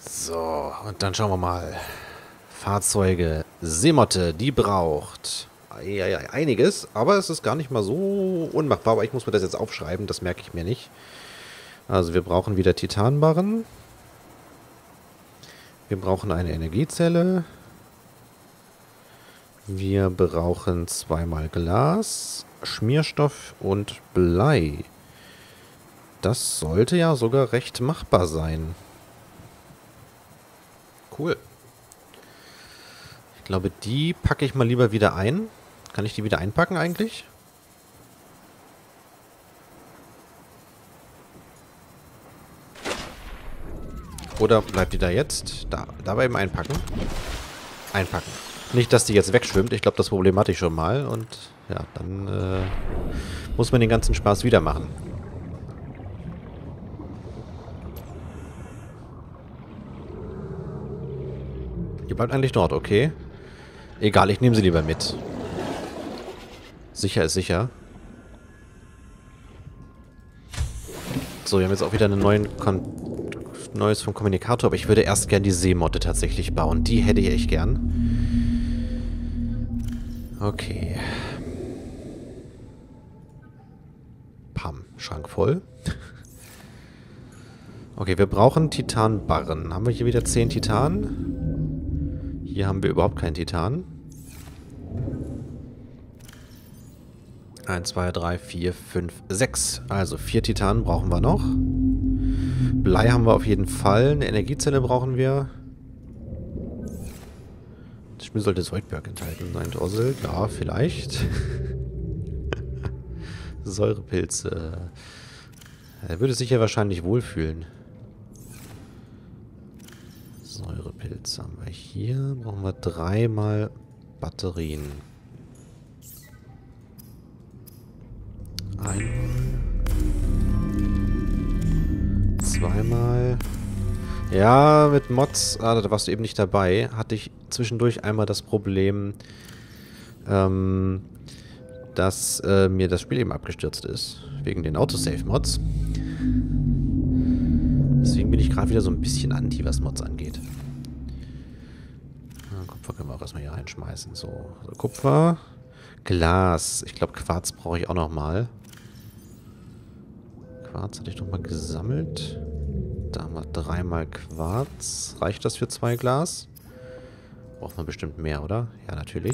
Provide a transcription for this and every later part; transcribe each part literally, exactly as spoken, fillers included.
So, und dann schauen wir mal. Fahrzeuge. Seemotte, die braucht ja, ja, einiges, aber es ist gar nicht mal so unmachbar. Aber ich muss mir das jetzt aufschreiben, das merke ich mir nicht. Also wir brauchen wieder Titanbarren. Wir brauchen eine Energiezelle. Wir brauchen zweimal Glas, Schmierstoff und Blei. Das sollte ja sogar recht machbar sein. Cool. Ich glaube, die packe ich mal lieber wieder ein. Kann ich die wieder einpacken eigentlich? Oder bleibt die da jetzt? Da, da beim Einpacken. Einpacken. Nicht, dass die jetzt wegschwimmt. Ich glaube, das Problem hatte ich schon mal. Und ja, dann äh, muss man den ganzen Spaß wieder machen. Die bleibt eigentlich dort, okay. Egal, ich nehme sie lieber mit. Sicher ist sicher. So, wir haben jetzt auch wieder einen neuen Kon Neues vom Kommunikator, aber ich würde erst gern die Seemotte tatsächlich bauen. Die hätte ich echt gern. Okay. Pam, Schrank voll. Okay, wir brauchen Titanbarren. Haben wir hier wieder zehn Titan? Hier haben wir überhaupt keinen Titan. eins, zwei, drei, vier, fünf, sechs. Also vier Titanen brauchen wir noch. Blei haben wir auf jeden Fall. Eine Energiezelle brauchen wir. Das Spiel sollte Zoidberg enthalten sein. Drossel, ja, vielleicht. Säurepilze. Er würde sich ja wahrscheinlich wohlfühlen. Säurepilze haben wir hier. Brauchen wir dreimal Batterien. Einmal. Zweimal. Ja, mit Mods, ah, da warst du eben nicht dabei, hatte ich zwischendurch einmal das Problem, ähm, dass äh, mir das Spiel eben abgestürzt ist. Wegen den Autosave-Mods. Deswegen bin ich gerade wieder so ein bisschen anti, was Mods angeht. Ja, Kupfer können wir auch erstmal hier reinschmeißen. So, also Kupfer. Glas. Ich glaube, Quarz brauche ich auch noch mal. Quarz hatte ich noch mal gesammelt. Da haben wir dreimal Quarz. Reicht das für zwei Glas? Braucht man bestimmt mehr, oder? Ja, natürlich.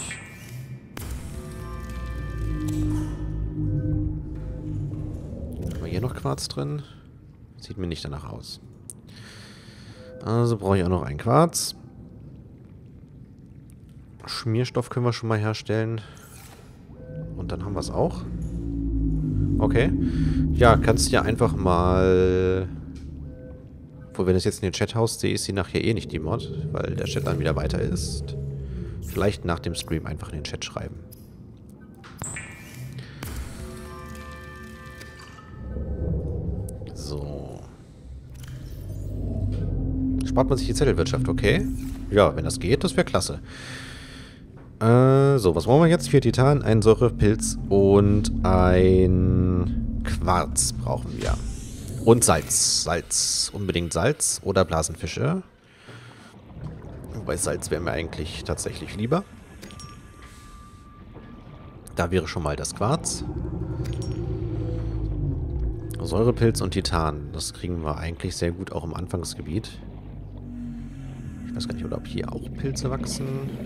Haben wir hier noch Quarz drin? Sieht mir nicht danach aus. Also brauche ich auch noch ein Quarz. Schmierstoff können wir schon mal herstellen. Und dann haben wir es auch. Okay. Ja, kannst du ja einfach mal... Obwohl, wenn du es jetzt in den Chat haust, sehe ich sie nachher eh nicht, die Mod. Weil der Chat dann wieder weiter ist. Vielleicht nach dem Stream einfach in den Chat schreiben. So. Spart man sich die Zettelwirtschaft, okay? Ja, wenn das geht, das wäre klasse. Äh, so, was brauchen wir jetzt? Vier Titan, ein Säurepilz und ein Quarz brauchen wir. Und Salz. Salz. Unbedingt Salz oder Blasenfische. Wobei Salz wäre mir eigentlich tatsächlich lieber. Da wäre schon mal das Quarz. Säurepilz und Titan. Das kriegen wir eigentlich sehr gut auch im Anfangsgebiet. Ich weiß gar nicht, oder ob hier auch Pilze wachsen.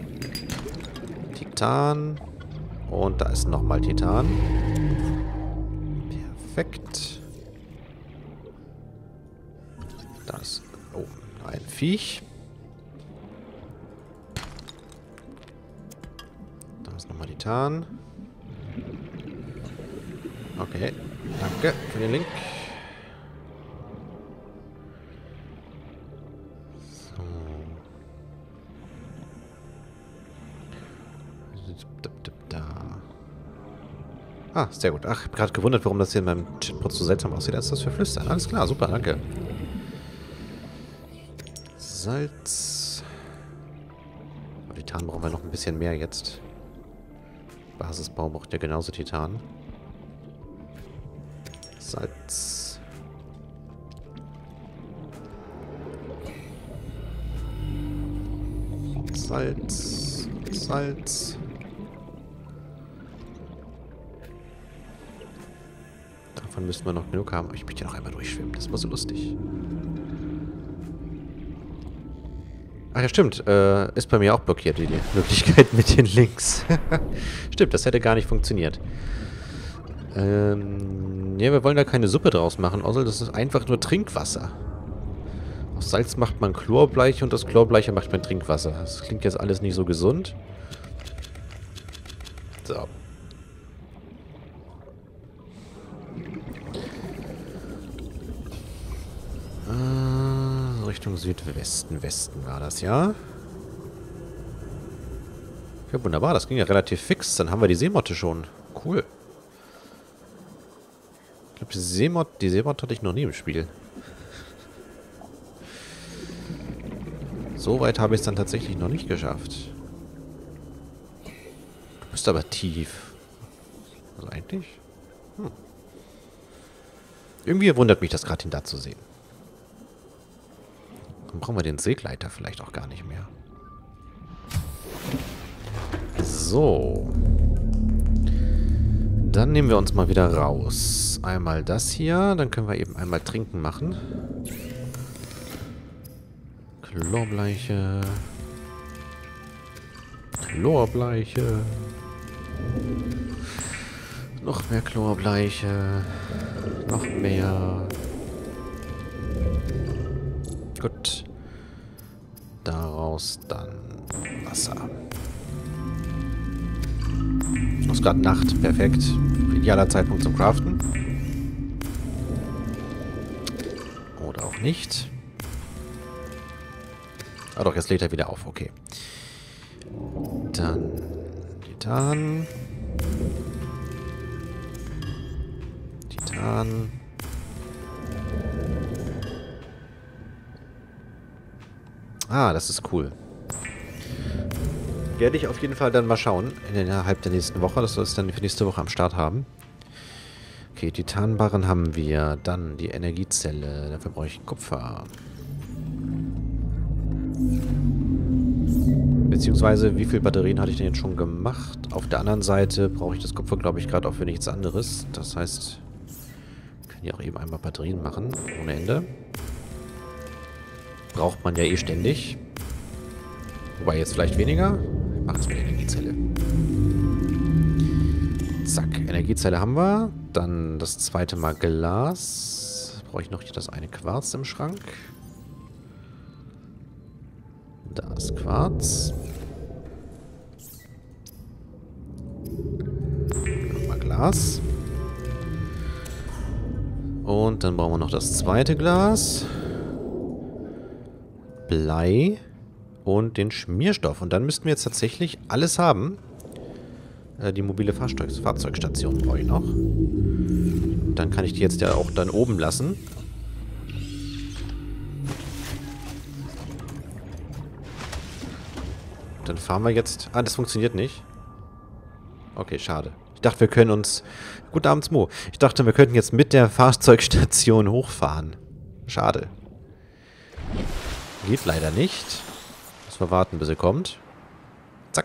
Titan. Und da ist nochmal Titan. Perfekt. Da ist oh, ein Viech. Da ist nochmal Titan. Okay. Danke für den Link. So. Da. Ah, sehr gut. Ach, ich habe gerade gewundert, warum das hier in meinem Chatbot so seltsam aussieht. Das ist das für Flüstern. Alles klar, super, danke. Salz. Aber Titan brauchen wir noch ein bisschen mehr jetzt. Basisbau braucht ja genauso Titan. Salz. Salz. Salz. Davon müssten wir noch genug haben. Ich möchte ja noch einmal durchschwimmen. Das war so lustig. Ach ja, stimmt. Äh, ist bei mir auch blockiert, die Möglichkeit mit den Links. Stimmt, das hätte gar nicht funktioniert. Ähm, ja, wir wollen da keine Suppe draus machen, außer das ist einfach nur Trinkwasser. Aus Salz macht man Chlorbleiche und das Chlorbleiche macht man Trinkwasser. Das klingt jetzt alles nicht so gesund. So. Äh, Richtung Südwesten, Westen war das, ja? Ja, wunderbar. Das ging ja relativ fix. Dann haben wir die Seemotte schon. Cool. Ich glaube, die Seemotte, die Seemotte hatte ich noch nie im Spiel. So weit habe ich es dann tatsächlich noch nicht geschafft. Du bist aber tief. Also eigentlich? Hm. Irgendwie wundert mich das gerade, ihn da zu sehen. Dann brauchen wir den Seegleiter vielleicht auch gar nicht mehr. So. Dann nehmen wir uns mal wieder raus. Einmal das hier. Dann können wir eben einmal trinken machen. Chlorbleiche. Chlorbleiche. Noch mehr Chlorbleiche. Noch mehr. Gut. Daraus dann Wasser. Es ist gerade Nacht. Perfekt. Idealer Zeitpunkt zum Craften. Oder auch nicht. Ah doch, jetzt lädt er wieder auf. Okay. Dann Titan. Titan. Ah, das ist cool. Werde ich auf jeden Fall dann mal schauen. Innerhalb der nächsten Woche. Das soll es dann für nächste Woche am Start haben. Okay, Titanbarren haben wir. Dann die Energiezelle. Dafür brauche ich Kupfer. Beziehungsweise, wie viele Batterien hatte ich denn jetzt schon gemacht? Auf der anderen Seite brauche ich das Kupfer, glaube ich, gerade auch für nichts anderes. Das heißt, wir können ja auch eben einmal Batterien machen. Ohne Ende. Braucht man ja eh ständig. Wobei jetzt vielleicht weniger. Machen es mit der Energiezelle. Zack, Energiezelle haben wir. Dann das zweite Mal Glas. Brauche ich noch hier das eine Quarz im Schrank. Da ist Quarz. Nochmal Glas. Und dann brauchen wir noch das zweite Glas. Blei. Und den Schmierstoff. Und dann müssten wir jetzt tatsächlich alles haben. Äh, die mobile Fahrzeug Fahrzeugstation brauche ich noch. Dann kann ich die jetzt ja auch dann oben lassen. Dann fahren wir jetzt... Ah, das funktioniert nicht. Okay, schade. Ich dachte, wir können uns... Guten Abend, Mo. Ich dachte, wir könnten jetzt mit der Fahrzeugstation hochfahren. Schade. Geht leider nicht. Müssen wir warten, bis er kommt. Zack.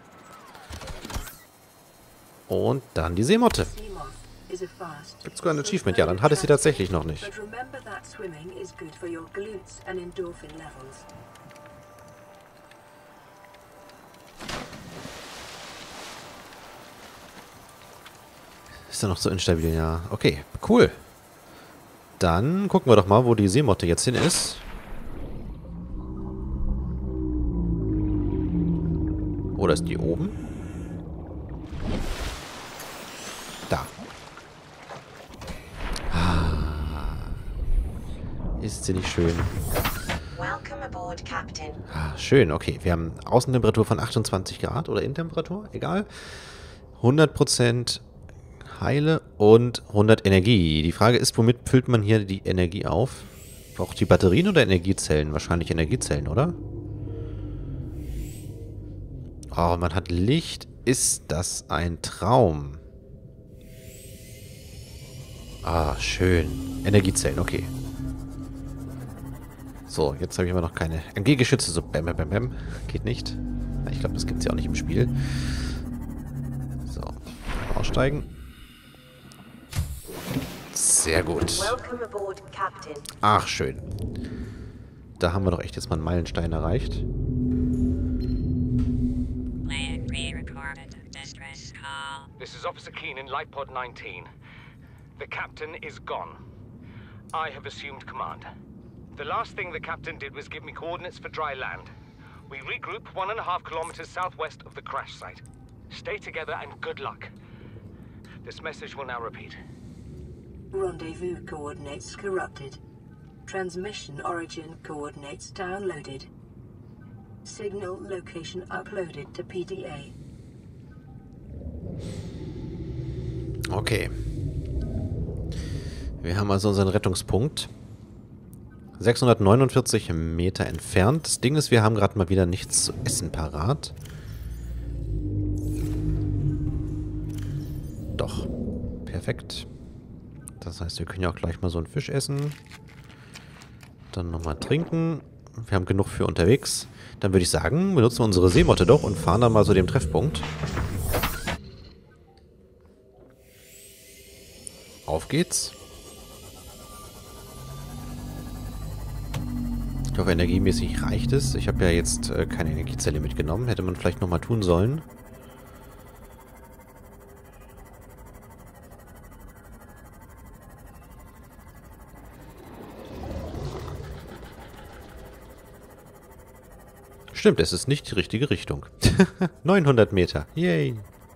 Und dann die Seemotte. Gibt sogar ein Achievement? Ja, dann hat es sie tatsächlich noch nicht. Ist ja noch so instabil, ja. Okay, cool. Dann gucken wir doch mal, wo die Seemotte jetzt hin ist. Oder ist die oben? Da. Ah. Ist sie nicht schön? Welcome aboard, Captain. Ah, schön, okay. Wir haben Außentemperatur von achtundzwanzig Grad oder Innentemperatur, egal. hundert Prozent Heile und hundert Energie. Die Frage ist, womit füllt man hier die Energie auf? Braucht die Batterien oder Energiezellen? Wahrscheinlich Energiezellen, oder? Oh, man hat Licht. Ist das ein Traum? Ah, schön. Energiezellen, okay. So, jetzt habe ich aber noch keine M G-Geschütze. So, bam, bam, bam, bam. Geht nicht. Ich glaube, das gibt es ja auch nicht im Spiel. So, aussteigen. Sehr gut. Welcome aboard, Captain. Ach, schön. Da haben wir doch echt jetzt mal einen Meilenstein erreicht. This is Officer Keen in Light Pod nineteen. The captain is gone. I have assumed command. The last thing the captain did was give me coordinates for dry land. We regroup one and a half kilometers southwest of the crash site. Stay together and good luck. This message will now repeat. Rendezvous coordinates corrupted. Transmission origin coordinates downloaded. Signal location uploaded to P D A. Okay. Wir haben also unseren Rettungspunkt. sechshundertneunundvierzig Meter entfernt. Das Ding ist, wir haben gerade mal wieder nichts zu essen parat. Doch. Perfekt. Das heißt, wir können ja auch gleich mal so einen Fisch essen. Dann nochmal trinken. Wir haben genug für unterwegs. Dann würde ich sagen, benutzen wir unsere Seemotte doch und fahren dann mal zu dem Treffpunkt. Auf geht's. Ich hoffe, energiemäßig reicht es. Ich habe ja jetzt äh, keine Energiezelle mitgenommen. Hätte man vielleicht nochmal tun sollen. Stimmt, es ist nicht die richtige Richtung. neunhundert Meter. Yay.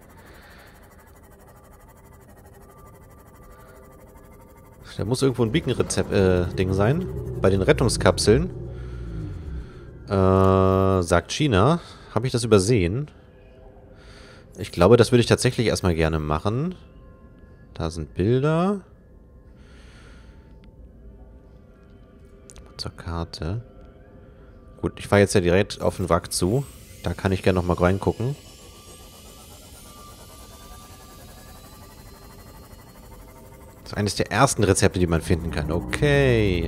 Da muss irgendwo ein Beacon-Rezept-Ding äh, sein. Bei den Rettungskapseln. Äh, sagt China. Habe ich das übersehen? Ich glaube, das würde ich tatsächlich erstmal gerne machen. Da sind Bilder. Zur Karte. Gut, ich fahre jetzt ja direkt auf den Wrack zu. Da kann ich gerne nochmal reingucken. Das ist eines der ersten Rezepte, die man finden kann. Okay.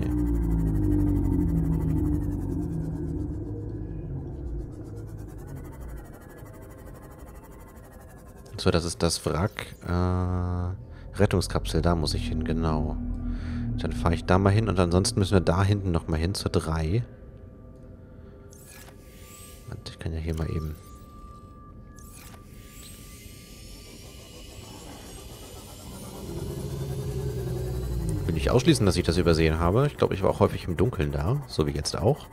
So, das ist das Wrack. Äh, Rettungskapsel, da muss ich hin, genau. Dann fahre ich da mal hin und ansonsten müssen wir da hinten nochmal hin zur drei. Ich kann ja hier mal eben... Will nicht ausschließen, dass ich das übersehen habe. Ich glaube, ich war auch häufig im Dunkeln da. So wie jetzt auch.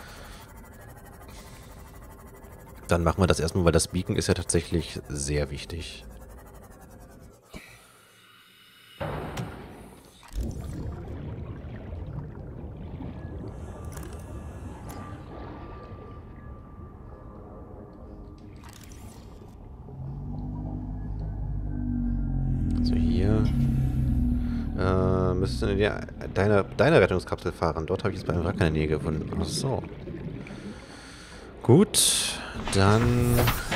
Dann machen wir das erstmal, weil das Beacon ist ja tatsächlich sehr wichtig. Also hier... Äh, müsstest du in der, deine, deine Rettungskapsel fahren. Dort habe ich es bei einem Wrack in der Nähe gefunden. Ach so. Gut, dann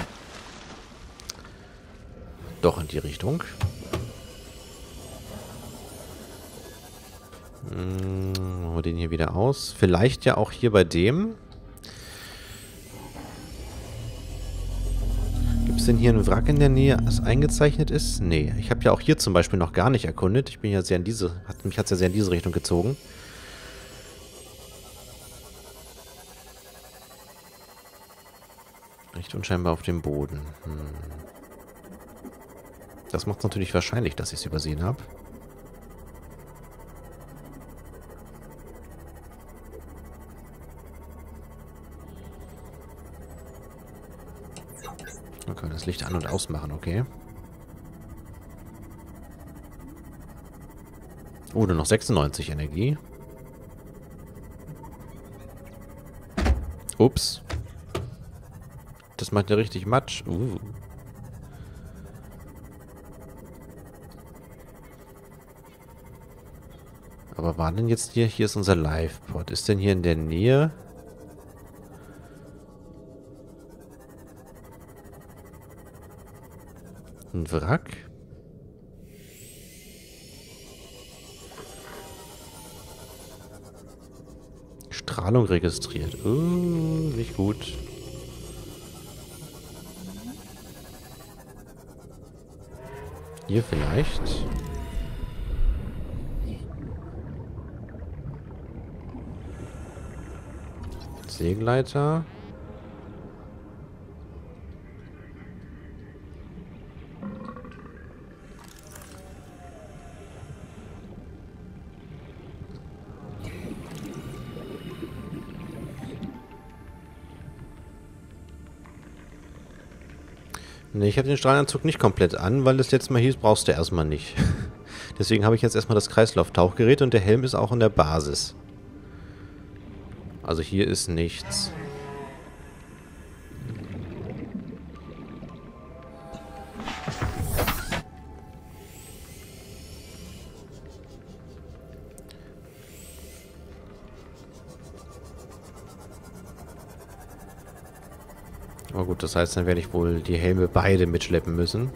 doch in die Richtung. Hm, machen wir den hier wieder aus. Vielleicht ja auch hier bei dem. Gibt es denn hier einen Wrack in der Nähe, das eingezeichnet ist? Nee, ich habe ja auch hier zum Beispiel noch gar nicht erkundet. Ich bin ja sehr in diese, hat, mich hat es ja sehr in diese Richtung gezogen. Recht unscheinbar auf dem Boden. Hm. Das macht es natürlich wahrscheinlich, dass ich es übersehen habe. Okay, das Licht an- und ausmachen, okay. Oh, nur noch sechsundneunzig Energie. Ups. Das macht ja richtig Matsch. Uh. Aber war denn jetzt hier? Hier ist unser Live-Pod. Ist denn hier in der Nähe? Ein Wrack? Strahlung registriert. Uh, nicht gut. Hier vielleicht. Seegleiter. Ne, ich habe den Strahlenanzug nicht komplett an, weil das letzte Mal hieß, brauchst du erstmal nicht. Deswegen habe ich jetzt erstmal das Kreislauftauchgerät und der Helm ist auch in der Basis. Also hier ist nichts. Aber gut, das heißt, dann werde ich wohl die Helme beide mitschleppen müssen.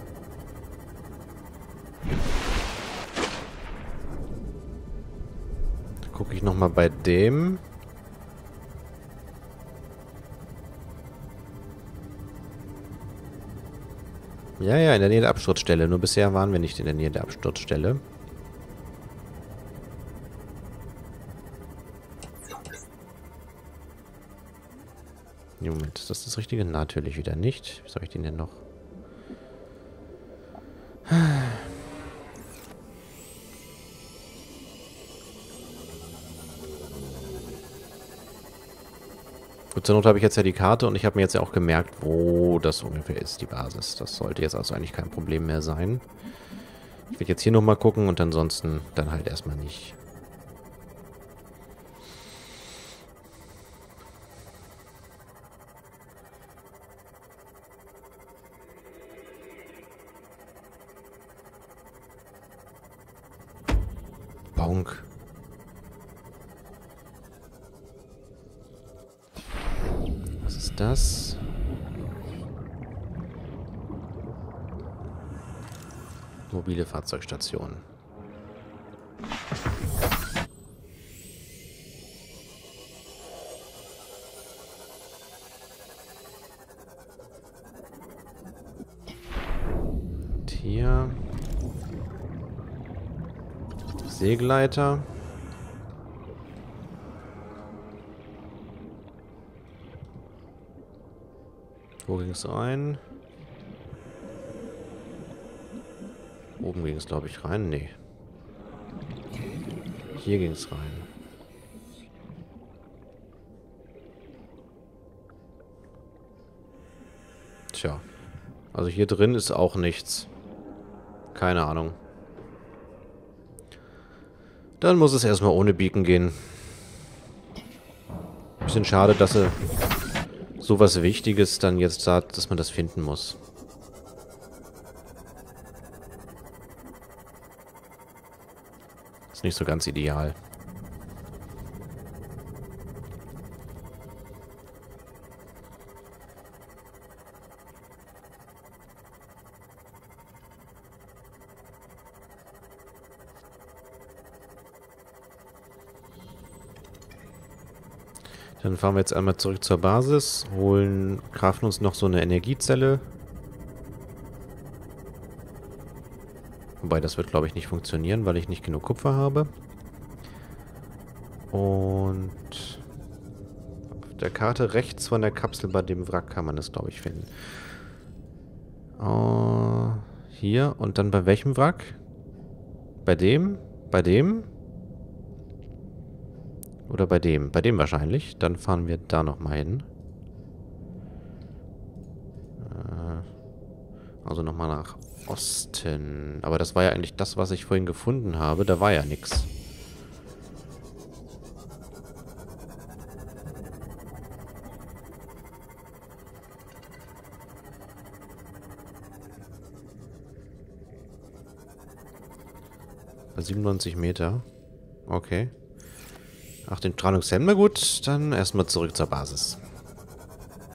Da gucke ich nochmal bei dem. Ja, ja, in der Nähe der Absturzstelle. Nur bisher waren wir nicht in der Nähe der Absturzstelle. Moment, ist das das Richtige? Natürlich wieder nicht. Wie soll ich den denn noch? Gut, zur Not habe ich jetzt ja die Karte und ich habe mir jetzt ja auch gemerkt, wo das ungefähr ist, die Basis. Das sollte jetzt also eigentlich kein Problem mehr sein. Ich werde jetzt hier nochmal gucken und ansonsten dann halt erstmal nicht. Bonk. Was ist das? Mobile Fahrzeugstation. Und hier Seegleiter. Wo ging es rein? Oben ging es, glaube ich, rein. Nee. Hier ging es rein. Tja. Also hier drin ist auch nichts. Keine Ahnung. Dann muss es erstmal ohne Beacon gehen. Bisschen schade, dass sie sowas Wichtiges dann jetzt sagt, dass man das finden muss. Ist nicht so ganz ideal. Dann fahren wir jetzt einmal zurück zur Basis, holen, craften uns noch so eine Energiezelle. Wobei, das wird, glaube ich, nicht funktionieren, weil ich nicht genug Kupfer habe. Und auf der Karte rechts von der Kapsel bei dem Wrack kann man das, glaube ich, finden. Uh, hier und dann bei welchem Wrack? Bei dem? Bei dem? Oder bei dem? Bei dem wahrscheinlich. Dann fahren wir da nochmal hin. Also nochmal nach Osten. Aber das war ja eigentlich das, was ich vorhin gefunden habe. Da war ja nichts. Bei siebenundneunzig Meter. Okay. Ach, den Strahlungshelm, na gut. Dann erstmal zurück zur Basis.